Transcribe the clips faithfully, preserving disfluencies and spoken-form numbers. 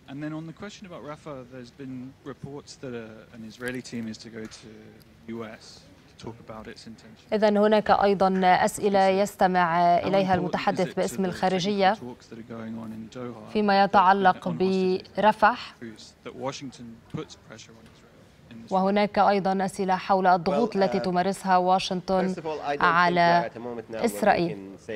And then on the question about Rafah, there's been reports that a, an Israeli team is to go to the U S to talk about its intention. إذن هناك أيضا أسئلة يستمع إليها المتحدث باسم الخارجية فيما يتعلق برفح، وهناك أيضا أسئلة حول الضغوط التي تمارسها واشنطن على إسرائيل.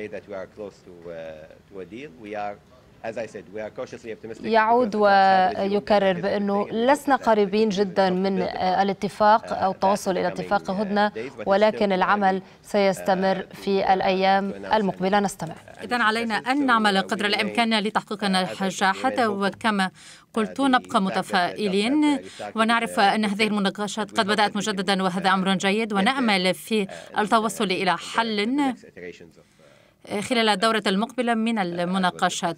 يعود ويكرر بأنه لسنا قريبين جدا من الاتفاق أو التوصل إلى اتفاق هدنة، ولكن العمل سيستمر في الأيام المقبلة. نستمع. إذن علينا أن نعمل قدر الإمكان لتحقيق نجاحات، وكما قلت نبقى متفائلين ونعرف أن هذه المناقشات قد بدأت مجددا، وهذا أمر جيد، ونأمل في التوصل إلى حل خلال الدورة المقبلة من المناقشات.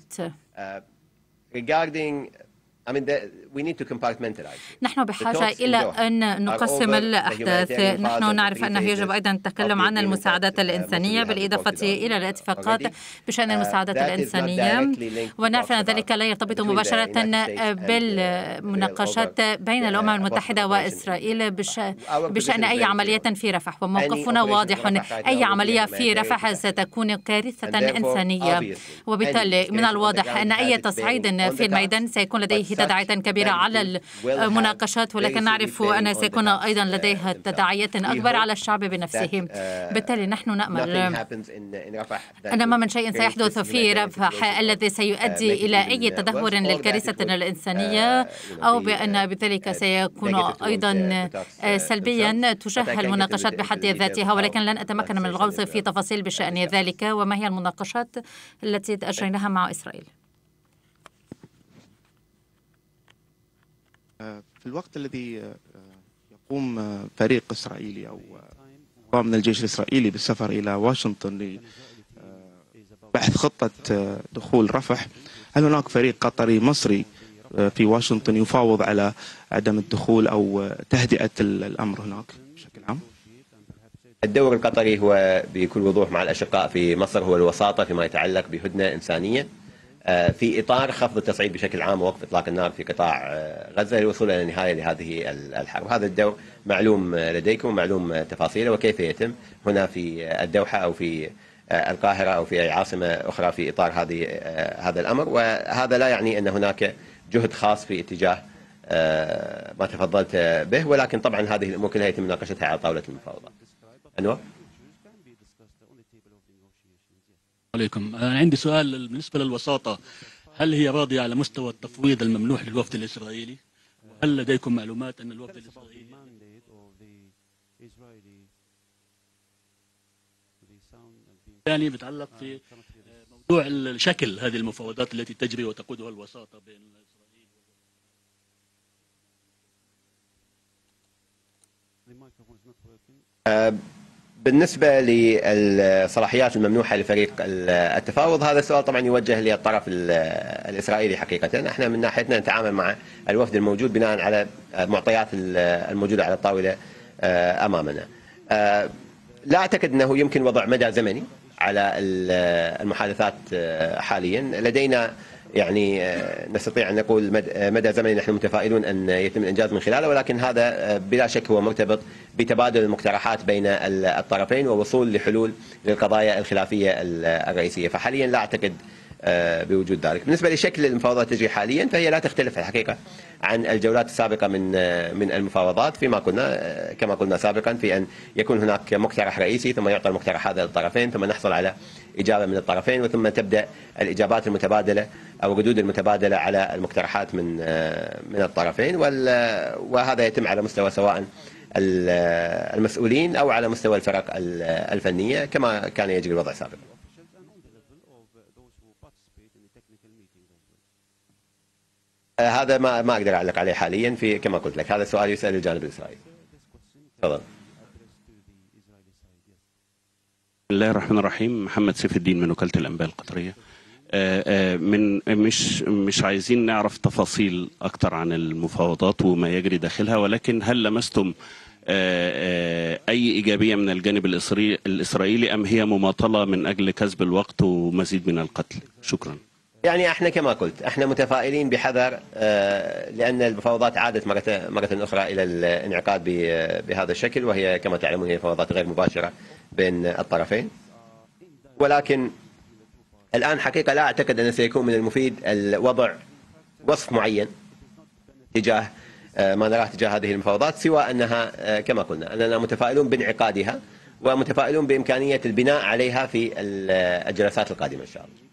نحن بحاجة إلى أن نقسم الأحداث. نحن نعرف أنه يجب أيضا التكلم عن المساعدات الإنسانية بالإضافة إلى الاتفاقات بشأن المساعدات الإنسانية، ونعرف أن ذلك لا يرتبط مباشرة بالمناقشات بين الأمم المتحدة وإسرائيل بشأن أي عملية في رفح، وموقفنا واضح: أي عملية في رفح ستكون كارثة إنسانية، وبالتالي من الواضح أن أي تصعيد في الميدان سيكون لديه تداعيات كبيرة على المناقشات، ولكن نعرف أن سيكون أيضا لديها تداعيات أكبر على الشعب بنفسه. بالتالي نحن نأمل أن ما من شيء سيحدث في رفح الذي سيؤدي إلى أي تدهور للكارثة الإنسانية، أو بأن بذلك سيكون أيضا سلبيا تجاه المناقشات بحد ذاتها، ولكن لن أتمكن من الغوص في تفاصيل بشأن ذلك وما هي المناقشات التي أجريناها مع إسرائيل. في الوقت الذي يقوم فريق إسرائيلي أو من الجيش الإسرائيلي بالسفر إلى واشنطن لبحث خطة دخول رفح، هل هناك فريق قطري مصري في واشنطن يفاوض على عدم الدخول أو تهدئة الأمر هناك بشكل عام؟ الدور القطري هو بكل وضوح مع الأشقاء في مصر هو الوساطة فيما يتعلق بهدنة إنسانية في إطار خفض التصعيد بشكل عام ووقف إطلاق النار في قطاع غزة للوصول إلى نهاية لهذه الحرب. هذا الدور معلوم لديكم ومعلوم تفاصيله وكيف يتم هنا في الدوحة أو في القاهرة أو في أي عاصمة أخرى في إطار هذه هذا الأمر، وهذا لا يعني أن هناك جهد خاص في اتجاه ما تفضلت به، ولكن طبعا هذه الأمور كلها يتم مناقشتها على طاولة المفاوضات. أنور. عليكم. أنا عندي سؤال بالنسبة للوساطة، هل هي راضية على مستوى التفويض الممنوح للوفد الإسرائيلي؟ وهل لديكم معلومات أن الوفد الإسرائيلي يعني بيتعلق في موضوع الشكل هذه المفاوضات التي تجري وتقودها الوساطة بين إسرائيل؟ بالنسبة للصلاحيات الممنوحة لفريق التفاوض، هذا السؤال طبعا يوجه للطرف الإسرائيلي. حقيقة احنا من ناحيتنا نتعامل مع الوفد الموجود بناء على معطيات الموجودة على الطاولة أمامنا. لا أعتقد أنه يمكن وضع مدى زمني على المحادثات حاليا. لدينا يعني نستطيع أن نقول مدى زمني نحن متفائلون أن يتم الإنجاز من خلاله، ولكن هذا بلا شك هو مرتبط بتبادل المقترحات بين الطرفين ووصول لحلول للقضايا الخلافية الرئيسية، فحاليا لا أعتقد بوجود ذلك. بالنسبة لشكل المفاوضات تجري حاليا فهي لا تختلف الحقيقة عن الجولات السابقة من من المفاوضات، فيما قلنا كما قلنا سابقا في أن يكون هناك مقترح رئيسي ثم يعطى المقترح هذا للطرفين ثم نحصل على إجابة من الطرفين وثم تبدأ الإجابات المتبادلة أو الردود المتبادلة على المقترحات من من الطرفين، وهذا يتم على مستوى سواء المسؤولين أو على مستوى الفرق الفنية كما كان يجري الوضع سابقا. هذا ما ما اقدر اعلق عليه حاليا، في كما قلت لك هذا السؤال يسال الجانب الاسرائيلي. تفضل. بسم الله الرحمن الرحيم. محمد سيف الدين من وكالة الأنباء القطرية. من مش مش عايزين نعرف تفاصيل أكتر عن المفاوضات وما يجري داخلها، ولكن هل لمستم أي إيجابية من الجانب الإسرائيلي أم هي مماطلة من أجل كسب الوقت ومزيد من القتل؟ شكرا. يعني احنا كما قلت احنا متفائلين بحذر، لان المفاوضات عادت مره مره اخرى الى الانعقاد بهذا الشكل، وهي كما تعلمون هي مفاوضات غير مباشره بين الطرفين. ولكن الان حقيقه لا اعتقد ان سيكون من المفيد الوضع وصف معين تجاه ما نراه تجاه هذه المفاوضات، سوى انها كما قلنا اننا متفائلون بانعقادها ومتفائلون بامكانيه البناء عليها في الجلسات القادمه ان شاء الله.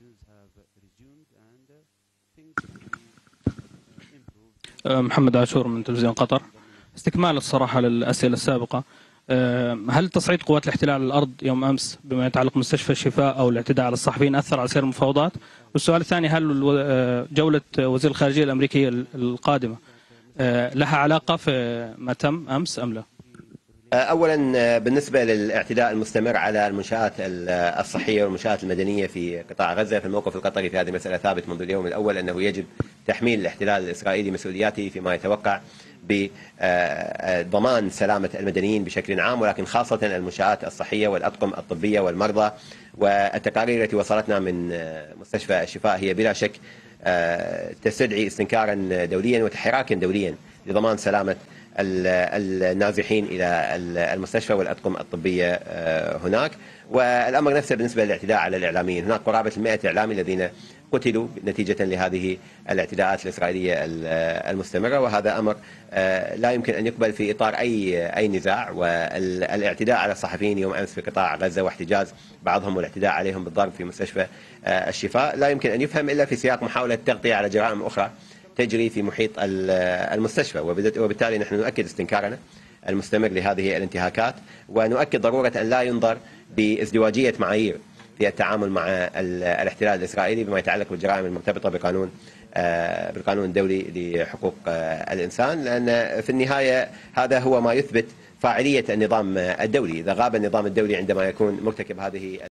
محمد عاشور من تلفزيون قطر. استكمال الصراحة للأسئلة السابقة، هل تصعيد قوات الاحتلال على الأرض يوم أمس بما يتعلق بمستشفى الشفاء أو الاعتداء على الصحفيين أثر على سير المفاوضات؟ والسؤال الثاني، هل جولة وزير الخارجية الأمريكية القادمة لها علاقة في ما تم أمس أم لا؟ أولا بالنسبة للاعتداء المستمر على المنشآت الصحية والمنشآت المدنية في قطاع غزة، فالموقف القطري في هذه المسألة ثابت منذ اليوم الأول، أنه يجب تحميل الاحتلال الإسرائيلي مسؤولياته فيما يتوقع بضمان سلامة المدنيين بشكل عام، ولكن خاصة المنشآت الصحية والأطقم الطبية والمرضى. والتقارير التي وصلتنا من مستشفى الشفاء هي بلا شك تستدعي استنكارا دوليا وتحراكا دوليا لضمان سلامة النازحين إلى المستشفى والأطقم الطبية هناك. والأمر نفسه بالنسبة للاعتداء على الإعلاميين، هناك قرابة المئة إعلامي الذين قتلوا نتيجة لهذه الاعتداءات الإسرائيلية المستمرة، وهذا أمر لا يمكن أن يقبل في إطار أي أي نزاع. والاعتداء على الصحفيين يوم أمس في قطاع غزة واحتجاز بعضهم والاعتداء عليهم بالضرب في مستشفى الشفاء لا يمكن أن يفهم إلا في سياق محاولة التغطية على جرائم أخرى تجري في محيط المستشفى. وبالتالي نحن نؤكد استنكارنا المستمر لهذه الانتهاكات، ونؤكد ضرورة أن لا ينظر بازدواجية معايير في التعامل مع الاحتلال الإسرائيلي بما يتعلق بالجرائم المرتبطة بقانون بالقانون الدولي لحقوق الإنسان، لأن في النهاية هذا هو ما يثبت فاعلية النظام الدولي. إذا غاب النظام الدولي عندما يكون مرتكب هذه